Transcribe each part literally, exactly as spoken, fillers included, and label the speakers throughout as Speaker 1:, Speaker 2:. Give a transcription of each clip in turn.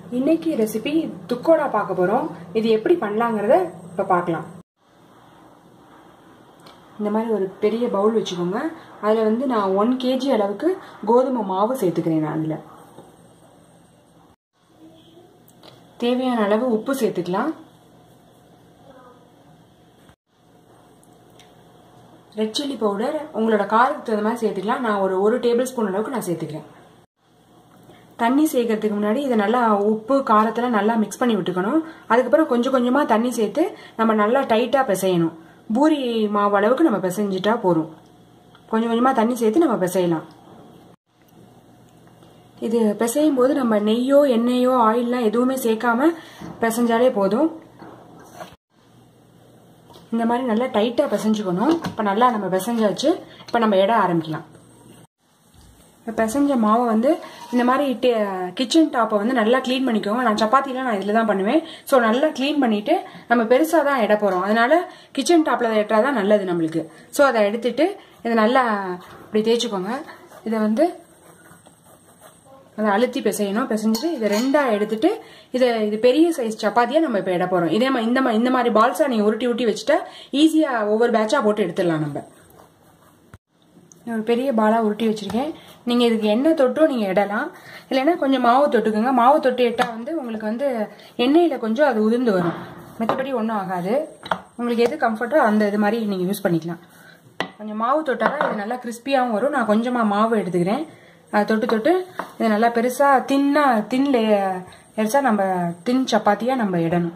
Speaker 1: இன்னைக்கு ரெசிபி துக்கோடா பார்க்க போறோம். இது எப்படி பண்ணலாங்கிறத இப்ப பார்க்கலாம். இந்த மாதிரி ஒரு பெரிய பவுல் வச்சுக்கோங்க. அதுல வந்து நான் ஒன் கேஜி அளவுக்கு கோதுமை மாவு சேர்த்துக்கிறேன். நான் அதுல தேவையான அளவு உப்பு சேர்த்துக்கலாம். ரெட் சில்லி பவுடர் உங்களோட காரத்துக்கு தகுந்த மாதிரி சேர்த்துக்கலாம். நான் ஒரு ஒரு டேபிள் ஸ்பூன் அளவுக்கு நான் சேர்த்துக்கிறேன். தண்ணி சேர்க்கறதுக்கு முன்னாடி இதை நல்லா உப்பு காரத்தெல்லாம் நல்லா மிக்ஸ் பண்ணி விட்டுக்கணும். அதுக்கப்புறம் கொஞ்சம் கொஞ்சமா தண்ணி சேர்த்து நம்ம நல்லா டைட்டா பிசையணும். பூரி மாவு அளவுக்கு நம்ம பிசைஞ்சிட்டா போதும். கொஞ்சம் கொஞ்சமா தண்ணி சேர்த்து நம்ம பிசையலாம். இது பிசையும் போது நம்ம நெய்யோ எண்ணெயோ ஆயில்லாம் எதுவுமே சேர்க்காம பிசைஞ்சாலே போதும். இந்த மாதிரி நல்லா டைட்டா பிசைஞ்சுக்கணும். இப்ப நல்லா நம்ம பிசைஞ்சாச்சு. இப்ப நம்ம எடை ஆரம்பிக்கலாம். பிசைஞ்ச மாவை வந்து இந்த மாதிரி கிச்சன் டாப்பை வந்து நல்லா கிளீன் பண்ணிக்கோங்க. நான் சப்பாத்திலாம் நான் இதில் தான் பண்ணுவேன். ஸோ நல்லா கிளீன் பண்ணிட்டு நம்ம பெருசாக தான் எடை போகிறோம். அதனால கிச்சன் டாப்பில் எட்டாதான் நல்லது நம்மளுக்கு. ஸோ அதை எடுத்துட்டு இதை நல்லா இப்படி தேய்ச்சிக்கோங்க. இதை வந்து அதை அழுத்தி பிசையணும். பிசைஞ்சிட்டு இதை ரெண்டா எடுத்துட்டு இதை இது பெரிய சைஸ் சப்பாத்தியா நம்ம இப்போ எடை போகிறோம். இதே மாதிரி இந்த இந்த மாதிரி பால்ஸா நீங்கள் உருட்டி உருட்டி வச்சுட்டா ஈஸியாக ஒவ்வொரு பேட்சா போட்டு எடுத்துடலாம். நம்ம ஒரு பெரிய பாலா உருட்டி வச்சிருக்கேன். நீங்க இதுக்கு எண்ணெய் தொட்டும் நீங்க இடலாம், இல்லைன்னா கொஞ்சம் மாவு தொட்டுக்குங்க. மாவு தொட்டு இட்டா வந்து உங்களுக்கு வந்து எண்ணெயில கொஞ்சம் அது உதிர்ந்து வரும். மற்றபடி ஒன்றும் ஆகாது. உங்களுக்கு எது கம்ஃபர்ட்டோ அந்த இது மாதிரி நீங்க யூஸ் பண்ணிக்கலாம். கொஞ்சம் மாவு தொட்டாதான் இது நல்லா கிறிஸ்பியாகவும் வரும். நான் கொஞ்சமா மாவு எடுத்துக்கிறேன். அதை தொட்டு தொட்டு இது நல்லா பெருசா தின்னா தின் பெருசா நம்ம தின் சப்பாத்தியா நம்ம இடணும்.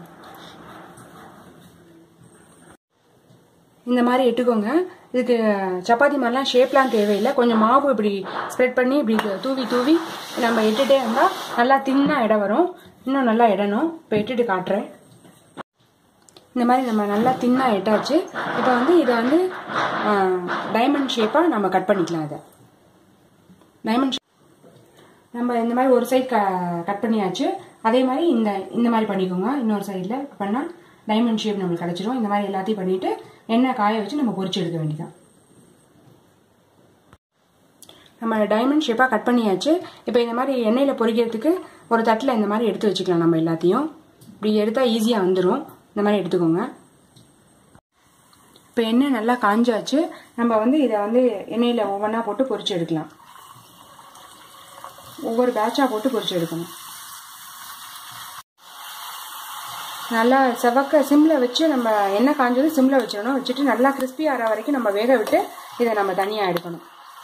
Speaker 1: இந்த மாதிரி இட்டுக்கோங்க. இதுக்கு சப்பாத்தி மாதிரிலாம் ஷேப்லாம் தேவையில்லை. கொஞ்சம் மாவு இப்படி ஸ்ப்ரெட் பண்ணி இப்படி தூவி தூவி நம்ம இட்டுட்டே இருந்தால் நல்லா தின்னா இடம் வரும். இன்னும் நல்லா இடணும். இப்போ இட்டுட்டு காட்டுறேன். இந்த மாதிரி நம்ம நல்லா தின்னா இட்டாச்சு. இப்போ வந்து இதை வந்து டைமண்ட் ஷேப்பாக நம்ம கட் பண்ணிக்கலாம். அதை டைமண்ட் நம்ம இந்த மாதிரி ஒரு சைட் க கட் பண்ணியாச்சு. அதே மாதிரி இந்த இந்த மாதிரி பண்ணிக்கோங்க. இன்னொரு சைடில் பண்ணால் டைமண்ட் ஷேப் நம்மளுக்கு கிடைச்சிரும். இந்த மாதிரி எல்லாத்தையும் பண்ணிட்டு எண்ணெய் காய வச்சு நம்ம பொரிச்சு எடுக்க வேண்டியதான். நம்ம டைமண்ட் ஷேப்பாக கட் பண்ணியாச்சு. இப்போ இந்த மாதிரி எண்ணெயில் பொரிக்கிறதுக்கு ஒரு தட்டில் இந்த மாதிரி எடுத்து வச்சுக்கலாம். நம்ம எல்லாத்தையும் இப்படி எடுத்தால் ஈஸியாக வந்துடும். இந்த மாதிரி எடுத்துக்கோங்க. இப்போ எண்ணெய் நல்லா காஞ்சாச்சு. நம்ம வந்து இதை வந்து எண்ணெயில் ஒவ்வொன்றா போட்டு பொரிச்சு எடுக்கலாம். ஒவ்வொரு பேட்சாக போட்டு பொரிச்சு எடுக்கணும். நல்லா செவக்க சிம்ல வச்சு நம்ம எண்ணெய் காஞ்சது சிம்ல வச்சிடணும். வச்சுட்டு நல்லா கிறிஸ்பி ஆகிற வரைக்கும் நம்ம வேக விட்டு இதை நம்ம தனியாக எடுக்கணும்.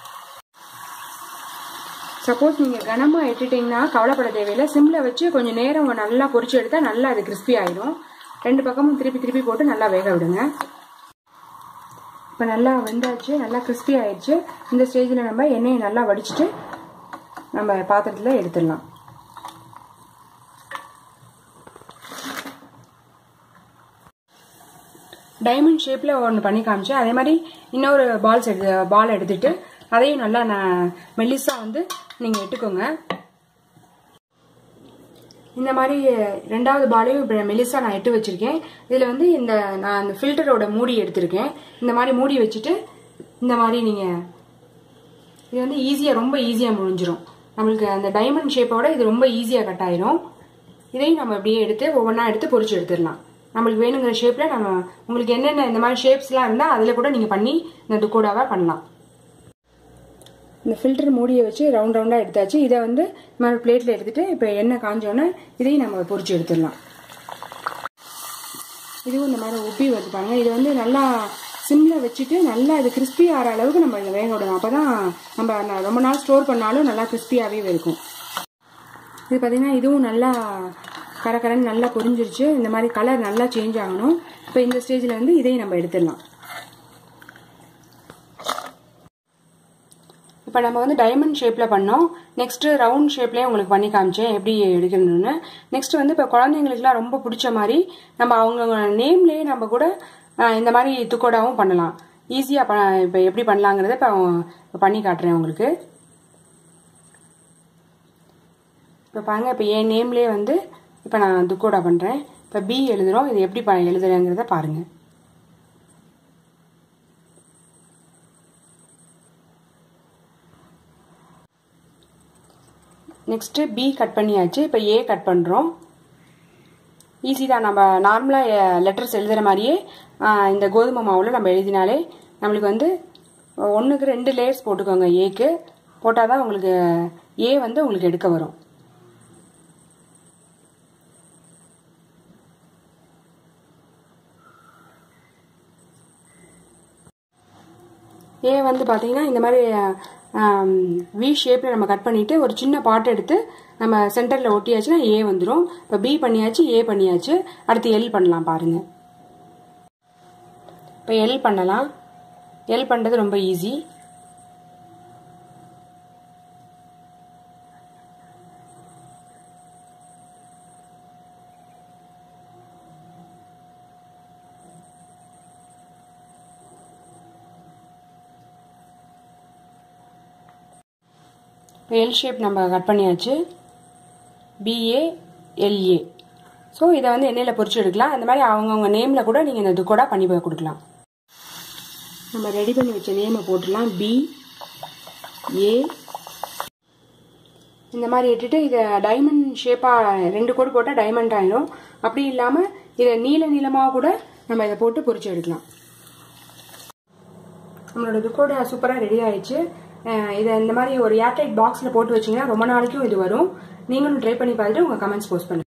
Speaker 1: சப்போஸ் நீங்கள் கனமாக இட்டுட்டீங்கன்னா கவலைப்பட தேவையில்லை. சிம்ல வச்சு கொஞ்சம் நேரம் நல்லா பொரிச்சு எடுத்தால் நல்லா அது கிறிஸ்பி ஆகிடும். ரெண்டு பக்கமும் திருப்பி திருப்பி போட்டு நல்லா வேக விடுங்க. இப்போ நல்லா வெந்தாச்சு, நல்லா கிறிஸ்பி ஆயிடுச்சு. இந்த ஸ்டேஜில் நம்ம எண்ணெயை நல்லா வடிச்சிட்டு நம்ம பாத்திரத்தில் எடுத்துடலாம். டைமண்ட் ஷேப்ல ஒன்று பண்ணி காமிச்சேன். அதே மாதிரி இன்னொரு பால்ஸ் எடுத்து பால் எடுத்துட்டு அதையும் நல்லா நான் மெல்லிசா வந்து நீங்க எடுத்துக்கோங்க. இந்த மாதிரி ரெண்டாவது பாலையும் மெல்லிசா நான் எட்டு வச்சிருக்கேன். இதுல வந்து இந்த நான் இந்த ஃபில்டரோட மூடி எடுத்திருக்கேன். இந்த மாதிரி மூடி வச்சுட்டு இந்த மாதிரி நீங்க இது வந்து ஈஸியா ரொம்ப ஈஸியா முடிஞ்சிடும். நம்மளுக்கு அந்த டைமண்ட் ஷேப்போட இது ரொம்ப ஈஸியா கட் ஆயிரும். இதையும் நம்ம அப்படியே எடுத்து ஒவ்வொன்றா எடுத்து பொரிச்சு எடுத்துடலாம். நம்மளுக்கு வேணுங்கிற ஷேப்ல நம்ம உங்களுக்கு என்னென்ன இந்த மாதிரி ஷேப்ஸ்லாம் இருந்தா அதுல கூட நீங்க பண்ணி இந்த துக்கோடாவா பண்ணலாம். இந்த ஃபில்டர் மூடியை வச்சு ரவுண்ட் ரவுண்டா எடுத்தாச்சு. இதை வந்து இந்த மாதிரி பிளேட்ல எடுத்துட்டு இப்ப எண்ணெய் காஞ்சோன்னா இதையும் நம்ம பொரிச்சு எடுத்துடலாம். இதுவும் இந்த மாதிரி உப்பி வருது பாருங்க. இது வந்து நல்லா சிம்ல வச்சுட்டு நல்லா இது கிறிஸ்பி ஆகிற அளவுக்கு நம்ம இதை வேக விடணும். அப்பதான் நம்ம ரொம்ப நாள் ஸ்டோர் பண்ணாலும் நல்லா கிறிஸ்பியாவே இருக்கும். இது பாத்தீங்கன்னா இதுவும் நல்லா கரகரன்னு நல்லா பொரிஞ்சிருச்சு. இந்த மாதிரி கலர் நல்லா சேஞ்ச் ஆகணும். இப்போ இந்த ஸ்டேஜில் வந்து இதையும் நம்ம எடுத்துடலாம். இப்போ நம்ம வந்து டைமண்ட் ஷேப்பில் பண்ணோம். நெக்ஸ்ட் ரவுண்ட் ஷேப்லேயே உங்களுக்கு பண்ணி காமிச்சேன் எப்படி எடுக்கணும்னு. நெக்ஸ்ட் வந்து இப்போ குழந்தைங்களுக்குலாம் ரொம்ப பிடிச்ச மாதிரி நம்ம அவங்க நேம்லேயே நம்ம கூட இந்த மாதிரி துக்கோடாவும் பண்ணலாம். ஈஸியாக ப இப்போ எப்படி பண்ணலாங்கிறத இப்போ பண்ணி காட்டுறேன் உங்களுக்கு. இப்போ பாருங்க, இப்போ என் நேம்லேயே வந்து இப்போ நான் துக்கோடா பண்ணுறேன். இப்போ பி எழுதுறோம். இது எப்படி எழுதுறேங்கிறத பாருங்க. நெக்ஸ்ட்டு பி கட் பண்ணியாச்சு. இப்போ ஏ கட் பண்ணுறோம். ஈஸி தான். நம்ம நார்மலாக லெட்டர்ஸ் எழுதுகிற மாதிரியே இந்த கோதுமை மாவில் நம்ம எழுதினாலே நம்மளுக்கு வந்து ஒன்றுக்கு ரெண்டு லேயர்ஸ் போட்டுக்கோங்க. ஏக்கு போட்டால் தான் உங்களுக்கு ஏ வந்து உங்களுக்கு எடுக்க வரும். ஏ வந்து பார்த்தீங்கன்னா இந்த மாதிரி வி ஷேப்பில் நம்ம கட் பண்ணிவிட்டு ஒரு சின்ன பாட் எடுத்து நம்ம சென்டரில் ஒட்டியாச்சுன்னா ஏ வந்துடும். இப்போ பி பண்ணியாச்சு, ஏ பண்ணியாச்சு. அடுத்து எல் பண்ணலாம் பாருங்கள். இப்போ எல் பண்ணலாம். எல் பண்ணுறது ரொம்ப ஈஸி. எல் ஷேப் நம்ம கட் பண்ணியாச்சு. P L. ஸோ இதை வந்து எண்ணெயில் பொரிச்சு எடுக்கலாம். அந்த மாதிரி அவங்கவுங்க நேமில் கூட நீங்கள் இந்த துக்கோடா பண்ணி கொடுக்கலாம். நம்ம ரெடி பண்ணி வச்ச நேமை போட்டுடலாம். பி ஏ இந்த மாதிரி இட்டுட்டு இதை டைமண்ட் ஷேப்பாக ரெண்டு கோடு போட்டால் டைமண்ட் ஆயிடும். அப்படி இல்லாமல் இதை நீள நீளமாக கூட நம்ம இதை போட்டு பொரிச்சு எடுக்கலாம். நம்மளோட துக்கோடா சூப்பராக ரெடி ஆயிடுச்சு. இதை இந்த மாதிரி ஒரு ஏர்டைட் பாக்ஸில் போட்டு வச்சிங்கன்னா ரொம்ப நாளைக்கும் இது வரும். நீங்களும் ட்ரை பண்ணி பார்த்துட்டு உங்கள் கமெண்ட்ஸ் போஸ்ட் பண்ணுங்கள்.